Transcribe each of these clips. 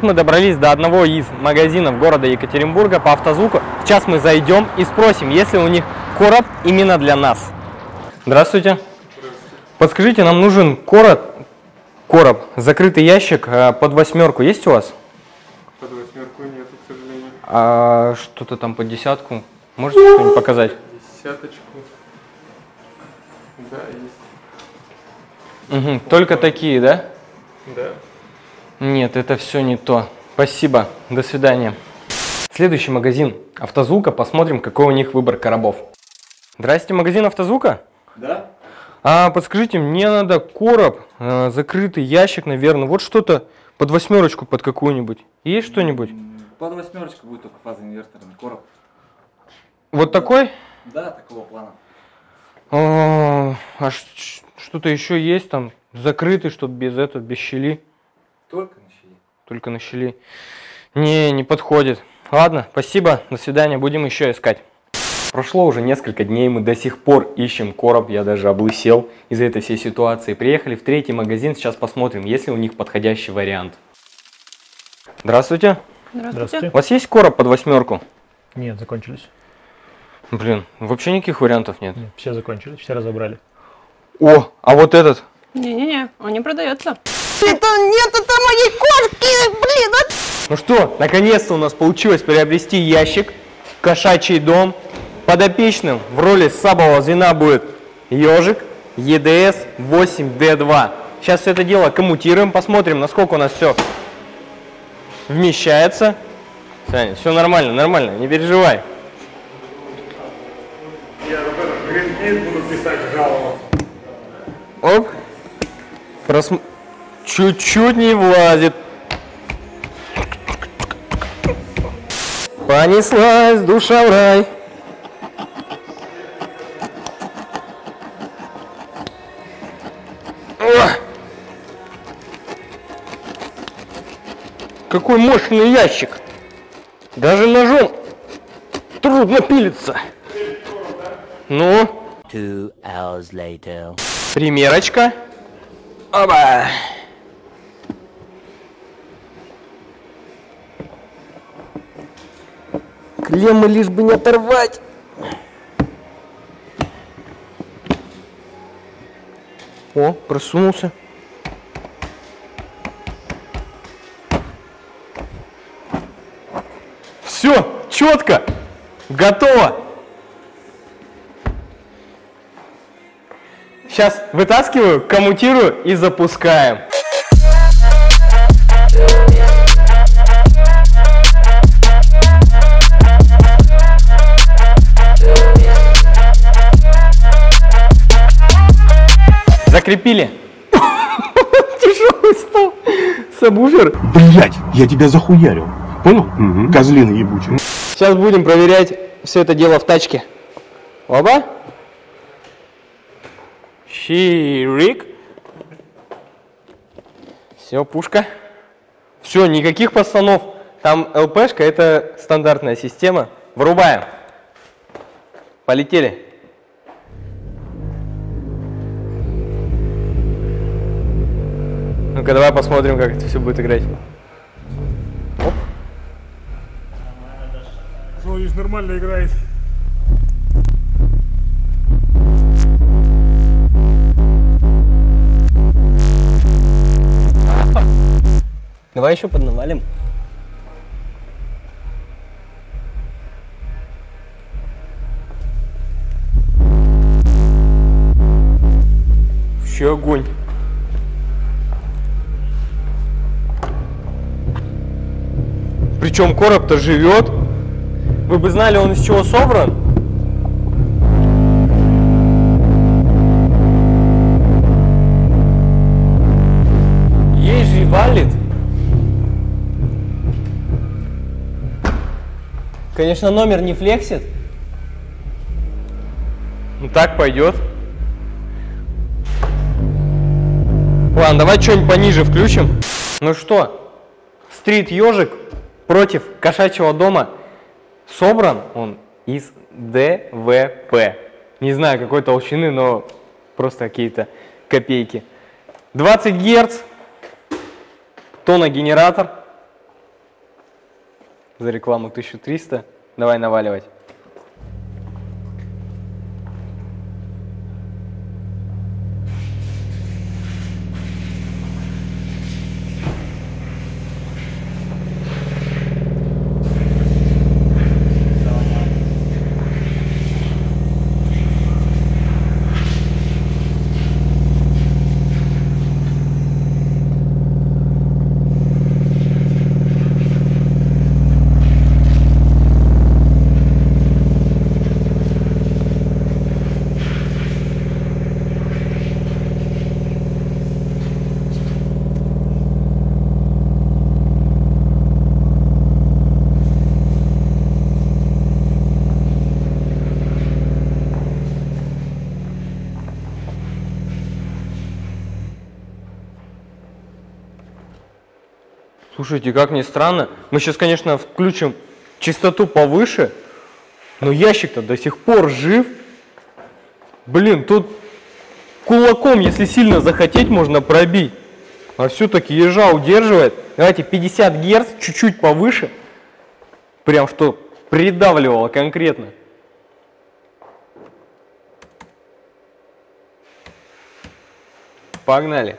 Вот мы добрались до одного из магазинов города Екатеринбурга по автозвуку. Сейчас мы зайдем и спросим, есть ли у них короб именно для нас. Здравствуйте. Подскажите, нам нужен короб, закрытый ящик под 8. Есть у вас? Под 8 нет, к сожалению. А что-то там под 10? Можете что-нибудь показать? 10. Да, есть. Угу. Только такие, да? Да. Нет, это все не то. Спасибо. До свидания. Следующий магазин автозвука. Посмотрим, какой у них выбор коробов. Здрасте, магазин автозвука? Да? Подскажите, мне надо короб, закрытый ящик, наверное. Вот что-то под 8, под какую-нибудь. Есть что-нибудь? Под 8 будет только фазоинверторный короб. Вот такой? Да, такого плана. Что-то еще есть там? Закрытый, чтобы без щели? Только на щели. Только на щели. Не подходит. Ладно, спасибо, до свидания, будем еще искать. Прошло уже несколько дней, мы до сих пор ищем короб, я даже облысел из-за этой всей ситуации. Приехали в 3-й магазин, сейчас посмотрим, есть ли у них подходящий вариант. Здравствуйте. Здравствуйте. У вас есть короб под 8? Нет, закончились. Блин, вообще никаких вариантов нет. Нет, все закончились, все разобрали. О, а вот этот? Не-не-не, он не продается. Это моей кошки, блин! Ну что, наконец-то у нас получилось приобрести ящик, кошачий дом. Подопечным в роли сабового звена будет ежик EDS 8D2. Сейчас все это дело коммутируем, посмотрим, насколько у нас все вмещается. Саня, все нормально, не переживай. Я в Гринпейс буду писать жалобу. Оп. Чуть-чуть не влазит. Понеслась душа в рай. Какой мощный ящик. Даже ножом трудно пилиться. Ну. 2 hours later. Примерочка. Оба. Клеммы лишь бы не оторвать. О, просунулся. Все, четко, готово. Сейчас вытаскиваю, коммутирую и запускаем. Закрепили. Тяжелый стол. Сабвуфер. Блять, я тебя захуярил. Понял? Угу. Козлина ебучая. Сейчас будем проверять все это дело в тачке. Оба. Щирик. Все, пушка. Все, никаких постанов. Там ЛПшка, это стандартная система. Врубаем. Полетели. Ну-ка, давай посмотрим, как это все будет играть. Оп. Смотришь, нормально играет. Давай еще поднавалим. Вообще огонь. Причем короб-то живет. Вы бы знали, он из чего собран? Есть же валит. Конечно, номер не флексит. Ну так пойдет. Ладно, давай что-нибудь пониже включим. Ну что, стрит-ежик против кошачьего дома. Собран он из ДВП. Не знаю какой толщины, но просто какие-то копейки. 20 Гц, тоногенератор. за рекламу 1300. Давай наваливать. Слушайте, как ни странно, мы сейчас, конечно, включим частоту повыше, но ящик-то до сих пор жив. Блин, тут кулаком, если сильно захотеть, можно пробить. А все-таки ежа удерживает. Давайте 50 Гц, чуть-чуть повыше. Прям что придавливало конкретно. Погнали.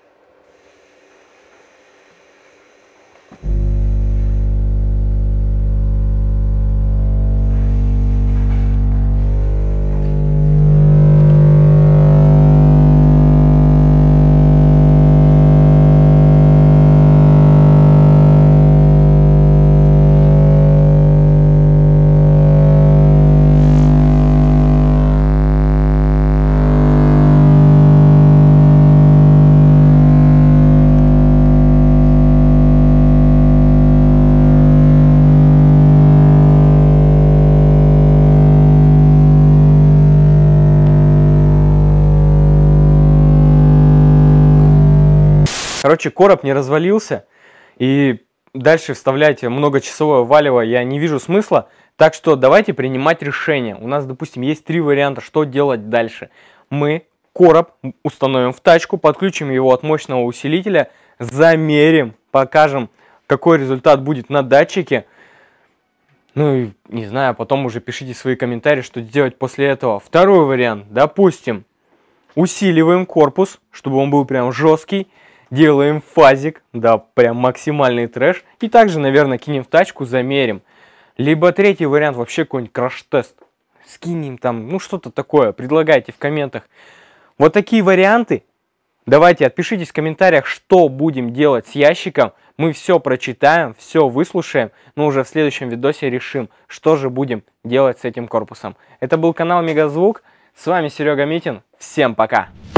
Короче, короб не развалился, и дальше вставлять многочасовое валево я не вижу смысла, так что давайте принимать решение. У нас, допустим, есть 3 варианта, что делать дальше. Мы короб установим в тачку, подключим его от мощного усилителя, замерим, покажем, какой результат будет на датчике. Ну и не знаю, потом уже пишите свои комментарии, что делать после этого. Второй вариант, допустим, усиливаем корпус, чтобы он был прям жесткий. Делаем фазик, да, прям максимальный трэш. И также, наверное, кинем в тачку, замерим. Либо третий вариант, вообще какой-нибудь краш-тест. Скинем там, ну что-то такое, предлагайте в комментах. Вот такие варианты. Давайте отпишитесь в комментариях, что будем делать с ящиком. Мы все прочитаем, все выслушаем, но уже в следующем видосе решим, что же будем делать с этим корпусом. Это был канал Мегазвук. С вами Серега Митин. Всем пока!